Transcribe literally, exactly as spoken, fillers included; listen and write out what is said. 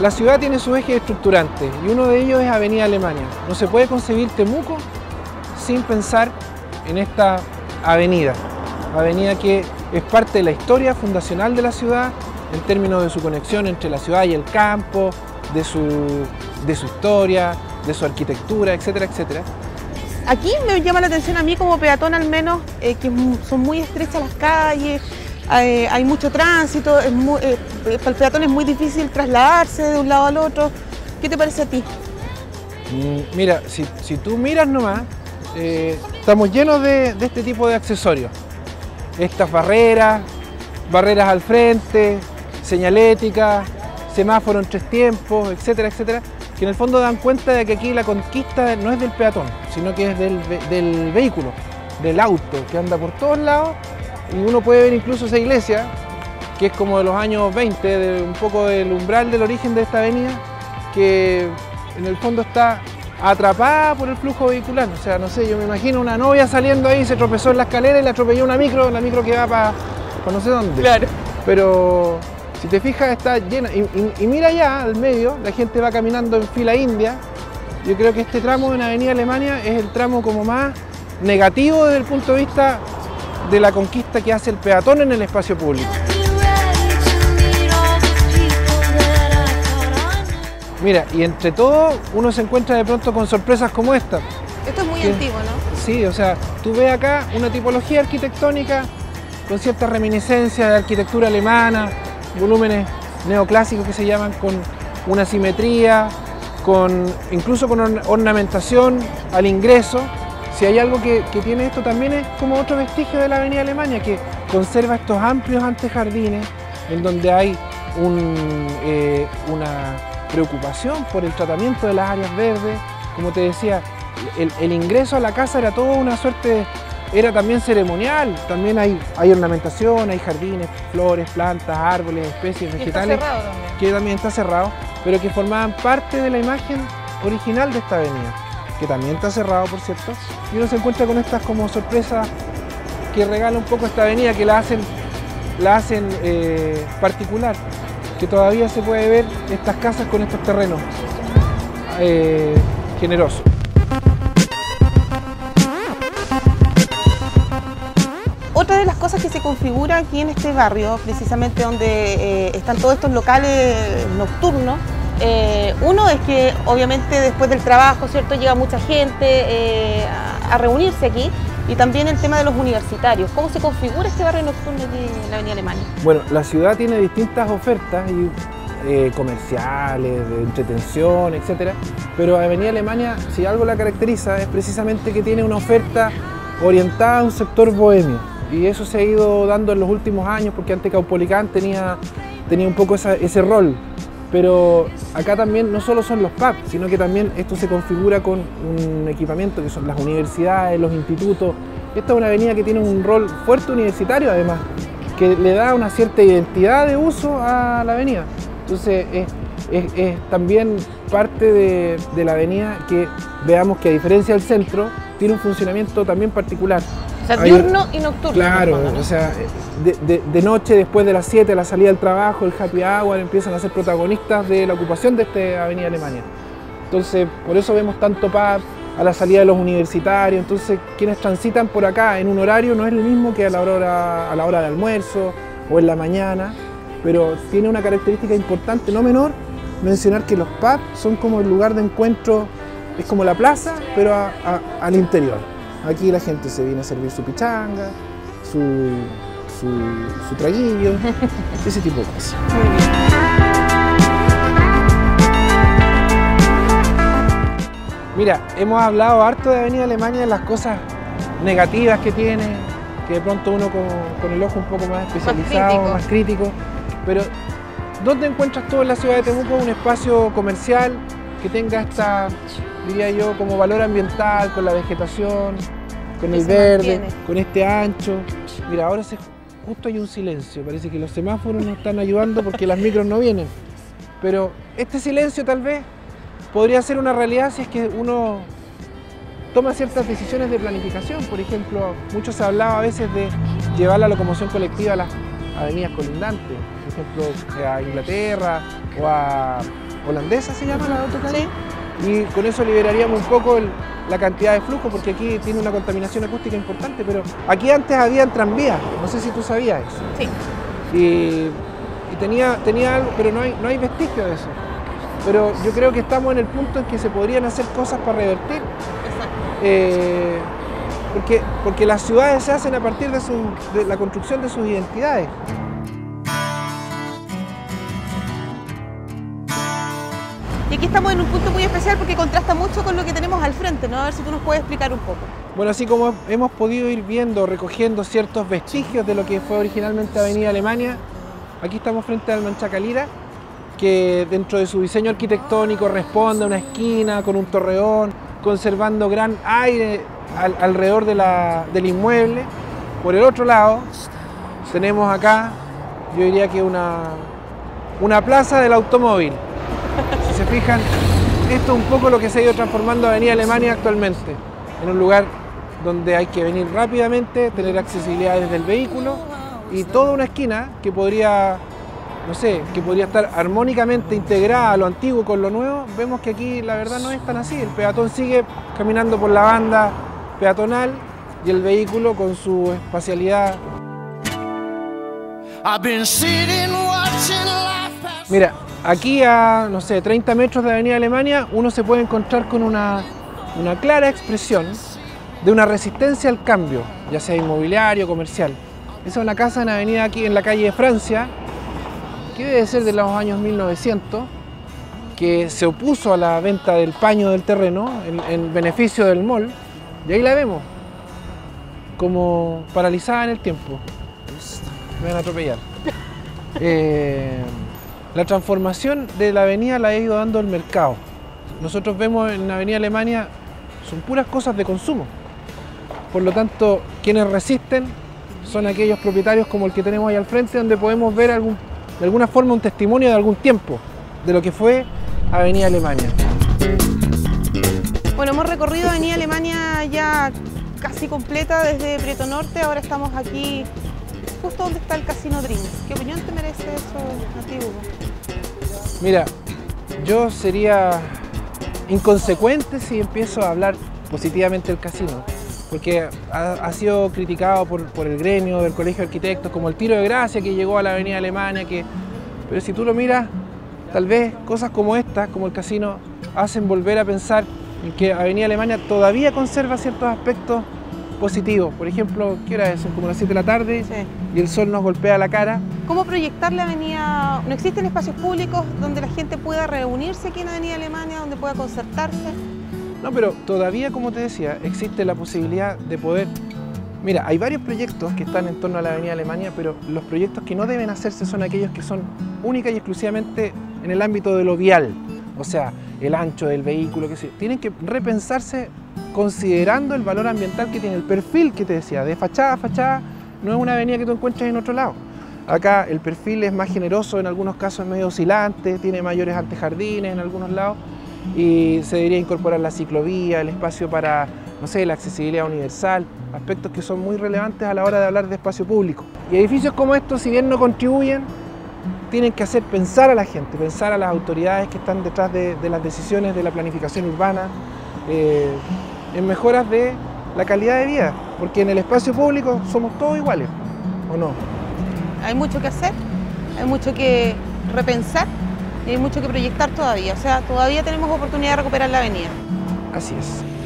la ciudad tiene sus ejes estructurantes y uno de ellos es Avenida Alemania. No se puede concebir Temuco sin pensar en esta avenida. Avenida que es parte de la historia fundacional de la ciudad en términos de su conexión entre la ciudad y el campo, de su, de su historia, de su arquitectura, etcétera, etcétera. Aquí me llama la atención a mí como peatón al menos, eh, que son muy estrechas las calles, eh, hay mucho tránsito, es muy, eh, para el peatón es muy difícil trasladarse de un lado al otro. ¿Qué te parece a ti? Mm, mira, si, si tú miras nomás, eh, estamos llenos de, de este tipo de accesorios. Estas barreras, barreras al frente, señalética, semáforo en tres tiempos, etcétera, etcétera, que en el fondo dan cuenta de que aquí la conquista no es del peatón, sino que es del, del vehículo, del auto, que anda por todos lados, y uno puede ver incluso esa iglesia, que es como de los años veinte, de un poco del umbral del origen de esta avenida, que en el fondo está atrapada por el flujo vehicular. O sea, no sé, yo me imagino una novia saliendo ahí, se tropezó en la escalera y le atropelló una micro, la micro que va para pa no sé dónde. Claro. Pero si te fijas está llena, y, y, y mira allá al medio, la gente va caminando en fila india. Yo creo que este tramo de la Avenida Alemania es el tramo como más negativo desde el punto de vista de la conquista que hace el peatón en el espacio público. Mira, y entre todo uno se encuentra de pronto con sorpresas como esta. Esto es muy que, antiguo, ¿no? Sí, o sea, tú ves acá una tipología arquitectónica con ciertas reminiscencias de arquitectura alemana, volúmenes neoclásicos que se llaman, con una simetría, con, incluso con ornamentación al ingreso. Si hay algo que, que tiene esto también es como otro vestigio de la Avenida Alemania, que conserva estos amplios antejardines en donde hay un, eh, una preocupación por el tratamiento de las áreas verdes. Como te decía, el, el ingreso a la casa era toda una suerte, era también ceremonial, también hay, hay ornamentación, hay jardines, flores, plantas, árboles, especies vegetales, está cerrado también. que también está cerrado, pero que formaban parte de la imagen original de esta avenida, que también está cerrado, por cierto, y uno se encuentra con estas como sorpresas que regala un poco esta avenida, que la hacen, la hacen eh, particular, que todavía se puede ver estas casas con estos terrenos eh, generosos. Otra de las cosas que se configura aquí en este barrio, precisamente donde eh, están todos estos locales nocturnos, eh, uno es que obviamente después del trabajo, ¿cierto?, llega mucha gente eh, a, a reunirse aquí, y también el tema de los universitarios. ¿Cómo se configura este barrio nocturno aquí en la Avenida Alemania? Bueno, la ciudad tiene distintas ofertas y, eh, comerciales, de entretención, etcétera, pero Avenida Alemania, si algo la caracteriza, es precisamente que tiene una oferta orientada a un sector bohemio. Y eso se ha ido dando en los últimos años, porque antes Caupolicán tenía, tenía un poco esa, ese rol. Pero acá también no solo son los pubs, sino que también esto se configura con un equipamiento que son las universidades, los institutos. Esta es una avenida que tiene un rol fuerte universitario además, que le da una cierta identidad de uso a la avenida. Entonces es, es, es también parte de, de la avenida que veamos que, a diferencia del centro, tiene un funcionamiento también particular. O sea, diurno y nocturno. Claro, fondo, ¿no? O sea, de, de, de noche, después de las siete, a la salida del trabajo, el happy hour, empiezan a ser protagonistas de la ocupación de esta Avenida Alemania. Entonces, por eso vemos tanto pub a la salida de los universitarios. Entonces, quienes transitan por acá en un horario no es el mismo que a la hora, a la hora de almuerzo o en la mañana, pero tiene una característica importante, no menor, mencionar que los pubs son como el lugar de encuentro, es como la plaza, pero a, a, al interior. Aquí la gente se viene a servir su pichanga, su, su, su traguillo, ese tipo de cosas. Muy bien. Mira, hemos hablado harto de Avenida Alemania, de las cosas negativas que tiene, que de pronto uno con, con el ojo un poco más especializado, más crítico. más crítico, pero ¿dónde encuentras tú en la ciudad de Temuco un espacio comercial que tenga esta, diría yo, como valor ambiental, con la vegetación, con el verde, con este ancho? Mira, ahora se, justo hay un silencio, parece que los semáforos nos están ayudando porque las micros no vienen, pero este silencio tal vez podría ser una realidad si es que uno toma ciertas decisiones de planificación. Por ejemplo, mucho se hablaba a veces de llevar la locomoción colectiva a las avenidas colindantes, por ejemplo a Inglaterra o a, holandesa, se llama la autocalle. Sí. Y con eso liberaríamos un poco el, la cantidad de flujo, porque aquí tiene una contaminación acústica importante, pero aquí antes habían tranvías, no sé si tú sabías eso. Sí. Y, y tenía, tenía algo, pero no hay, no hay vestigio de eso. Pero yo creo que estamos en el punto en que se podrían hacer cosas para revertir. Exacto. Eh, porque, porque las ciudades se hacen a partir de, su, de la construcción de sus identidades. Y aquí estamos en un punto muy especial porque contrasta mucho con lo que tenemos al frente, ¿no? A ver si tú nos puedes explicar un poco. Bueno, así como hemos podido ir viendo, recogiendo ciertos vestigios de lo que fue originalmente Avenida Alemania, aquí estamos frente al Menchaca Lira, que dentro de su diseño arquitectónico responde a una esquina con un torreón, conservando gran aire al, alrededor de la, del inmueble. Por el otro lado, tenemos acá, yo diría que una, una plaza del automóvil. Si se fijan, esto es un poco lo que se ha ido transformando Avenida Alemania actualmente, en un lugar donde hay que venir rápidamente, tener accesibilidad desde el vehículo y toda una esquina que podría, no sé, que podría estar armónicamente integrada a lo antiguo con lo nuevo. Vemos que aquí la verdad no es tan así, el peatón sigue caminando por la banda peatonal y el vehículo con su espacialidad. Mira, aquí a, no sé, treinta metros de Avenida Alemania, uno se puede encontrar con una, una clara expresión de una resistencia al cambio, ya sea inmobiliario o comercial. Esa es una casa en avenida aquí en la calle de Francia, que debe ser de los años mil novecientos, que se opuso a la venta del paño del terreno en, en beneficio del mall, y ahí la vemos, como paralizada en el tiempo. Me van a atropellar. Eh, la transformación de la avenida la ha ido dando el mercado. Nosotros vemos en la Avenida Alemania, son puras cosas de consumo. Por lo tanto, quienes resisten son aquellos propietarios como el que tenemos ahí al frente, donde podemos ver algún, de alguna forma un testimonio de algún tiempo de lo que fue Avenida Alemania. Bueno, hemos recorrido Avenida Alemania ya casi completa desde Prieto Norte, ahora estamos aquí justo donde está el Casino Dream. ¿Qué opinión te merece eso, Nativo? Mira, yo sería inconsecuente si empiezo a hablar positivamente del casino, porque ha, ha sido criticado por, por el gremio del Colegio de Arquitectos como el tiro de gracia que llegó a la Avenida Alemania, que, pero si tú lo miras, tal vez cosas como esta, como el casino, hacen volver a pensar en que Avenida Alemania todavía conserva ciertos aspectos positivos. Por ejemplo, ¿qué hora es? Son como las siete de la tarde, sí, y el sol nos golpea la cara. ¿Cómo proyectar la avenida? ¿No existen espacios públicos donde la gente pueda reunirse aquí en Avenida Alemania, donde pueda concertarse? No, pero todavía, como te decía, existe la posibilidad de poder... Mira, hay varios proyectos que están en torno a la Avenida Alemania, pero los proyectos que no deben hacerse son aquellos que son única y exclusivamente en el ámbito de lo vial, o sea, el ancho del vehículo, que se... tienen que repensarse considerando el valor ambiental que tiene, el perfil que te decía, de fachada a fachada, no es una avenida que tú encuentres en otro lado. Acá el perfil es más generoso, en algunos casos es medio oscilante, tiene mayores antejardines en algunos lados, y se debería incorporar la ciclovía, el espacio para, no sé, la accesibilidad universal, aspectos que son muy relevantes a la hora de hablar de espacio público. Y edificios como estos, si bien no contribuyen, tienen que hacer pensar a la gente, pensar a las autoridades que están detrás de, de las decisiones de la planificación urbana, eh, en mejoras de la calidad de vida, porque en el espacio público somos todos iguales, ¿o no? Hay mucho que hacer, hay mucho que repensar y hay mucho que proyectar todavía, o sea, todavía tenemos oportunidad de recuperar la avenida. Así es.